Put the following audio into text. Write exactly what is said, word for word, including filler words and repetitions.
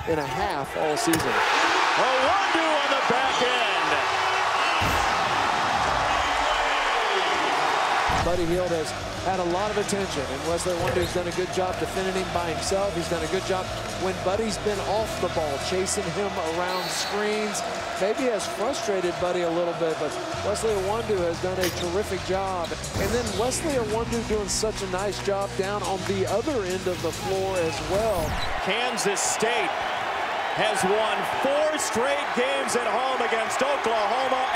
and a half all season. Iwundu on the back end. Buddy Hield has had a lot of attention, and Wesley Iwundu has done a good job defending him by himself. He's done a good job when Buddy's been off the ball, chasing him around screens. Maybe has frustrated Buddy a little bit, but Wesley Iwundu has done a terrific job. And then Wesley Iwundu doing such a nice job down on the other end of the floor as well. Kansas State has won four straight games at home against Oklahoma